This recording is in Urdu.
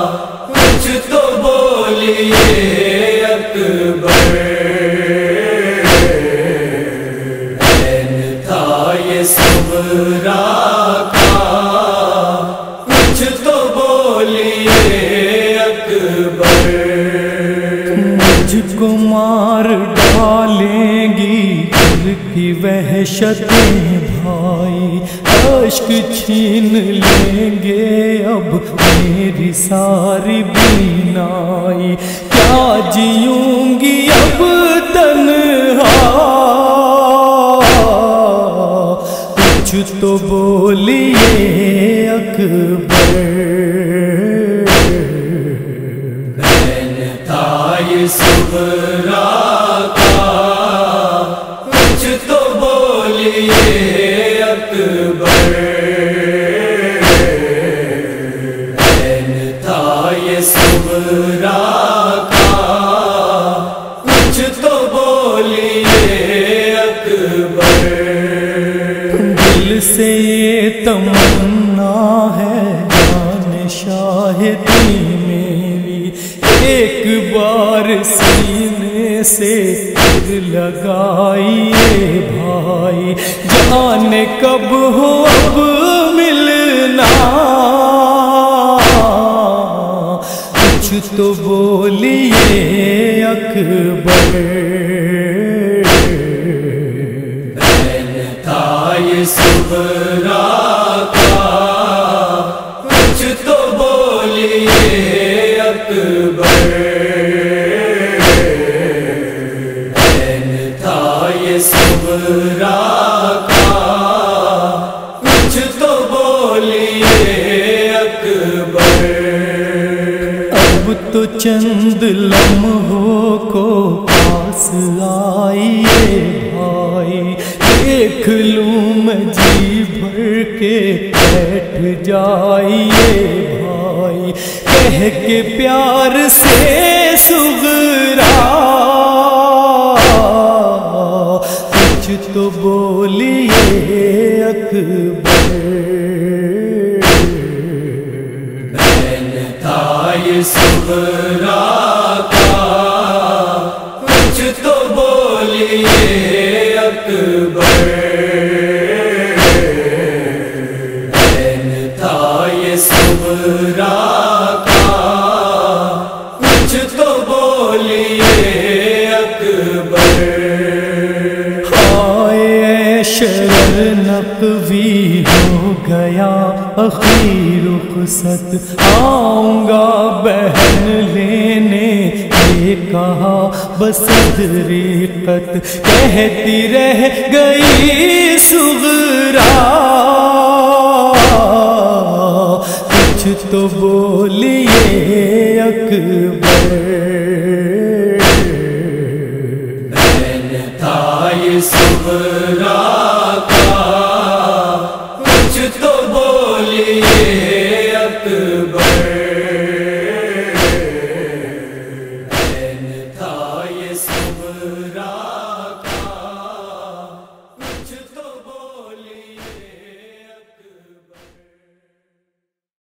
کچھ تو بولیے اکبر، عین تھا یہ صغرا کا، کچھ تو بولیے اکبر۔ مجھ کو مار ڈالیں گی دل کی وحشتیں بھائی، اشک چھین لیں گے اب میری ساری بینائی، کیا جیوں گی اب تنہا، کچھ تو بولیے اکبر، عین تھا یہ صغرا کا، سے یہ تمنا ہے جان شاہدی میری، ایک بار سینے سے لگائیے بھائی، جانے کب ہو اب ملنا، کچھ تو بولیے اکبر۔ صبرا کا کچھ تو بولیے اکبر، بہن تھا یہ صبرا کا کچھ تو بولیے اکبر۔ اب تو چند لمحوں کو پاس آئیے بھائی، دیکھ لوں میں جی بھر کے بیٹھ جائیے بھائی، کہہ کے پیار سے صغرا، کچھ تو بولیے اکبر۔ بہن تھا یہ صبرا کا کچھ تو بولیے اکبر، بہن تھا یہ صبرا کا کچھ تو بولیے اکبر۔ ہائے شرر نقوی ہو گیا اخیر رخصت، آؤں گا بہن لینے یہ کہا بصدریقت، کہتی رہ گئی صغرا، کچھ تو بولیے اکبر۔ بہن تھا یہ صبرا